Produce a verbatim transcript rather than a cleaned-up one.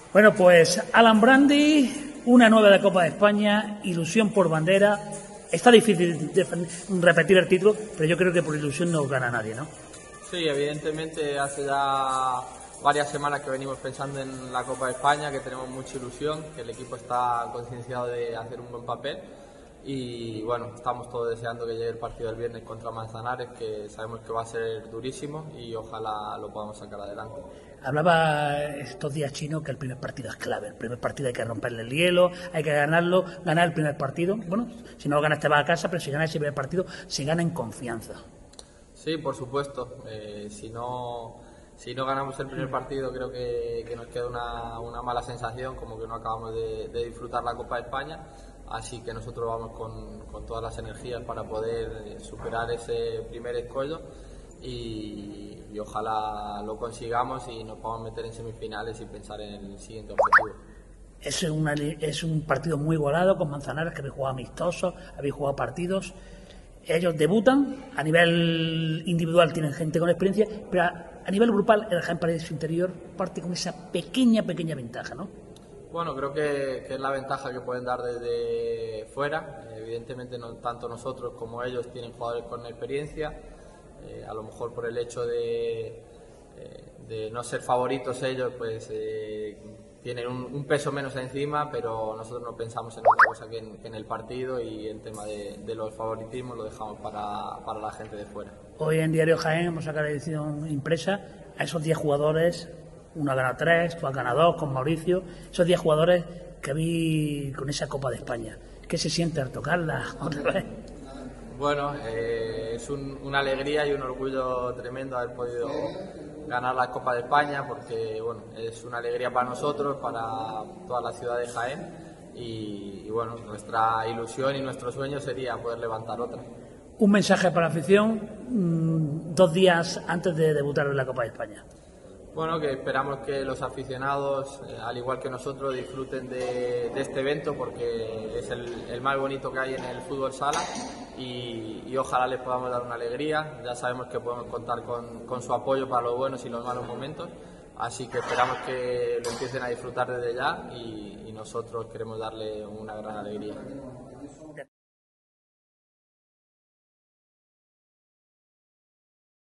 Bueno, pues Alan Brandi, una nueva de Copa de España, ilusión por bandera. Está difícil de repetir el título, pero yo creo que por ilusión no gana nadie, ¿no? Sí, evidentemente hace ya varias semanas que venimos pensando en la Copa de España, que tenemos mucha ilusión, que el equipo está concienciado de hacer un buen papel y bueno, estamos todos deseando que llegue el partido del viernes contra Manzanares, que sabemos que va a ser durísimo y ojalá lo podamos sacar adelante. Hablaba estos días Chino que el primer partido es clave, el primer partido hay que romperle el hielo, hay que ganarlo, ganar el primer partido. Bueno, si no lo ganas te vas a casa, pero si ganas ese primer partido se gana en confianza. Sí, por supuesto. Eh, si no si no ganamos el primer partido creo que, que nos queda una, una mala sensación, como que no acabamos de, de disfrutar la Copa de España. Así que nosotros vamos con, con todas las energías para poder superar ese primer escollo y, y ojalá lo consigamos y nos podamos meter en semifinales y pensar en el siguiente objetivo. Es, una, es un partido muy igualado con Manzanares, que habéis jugado amistosos, habéis jugado partidos. Ellos debutan, a nivel individual tienen gente con experiencia, pero a, a nivel grupal el Jaén Paredes Interior parte con esa pequeña, pequeña ventaja, ¿no? Bueno, creo que, que es la ventaja que pueden dar desde fuera. Evidentemente no tanto nosotros como ellos tienen jugadores con experiencia. Eh, a lo mejor por el hecho de, eh, de no ser favoritos ellos, pues eh, tienen un, un peso menos encima, pero nosotros no pensamos en otra cosa que en, que en el partido y el tema de, de los favoritismos lo dejamos para, para la gente de fuera. Hoy en Diario Jaén hemos sacado la edición impresa a esos diez jugadores. Uno ha ganado tres, tú has ganado dos con Mauricio. Esos diez jugadores que vi con esa Copa de España. ¿Qué se siente al tocarla otra vez? Bueno, eh, es un, una alegría y un orgullo tremendo haber podido ganar la Copa de España, porque bueno, es una alegría para nosotros, para toda la ciudad de Jaén y, y bueno, nuestra ilusión y nuestro sueño sería poder levantar otra. Un mensaje para la afición mmm, dos días antes de debutar en la Copa de España. Bueno, que esperamos que los aficionados, eh, al igual que nosotros, disfruten de, de este evento porque es el, el más bonito que hay en el fútbol sala y, y ojalá les podamos dar una alegría. Ya sabemos que podemos contar con, con su apoyo para los buenos y los malos momentos, así que esperamos que lo empiecen a disfrutar desde ya y, y nosotros queremos darle una gran alegría.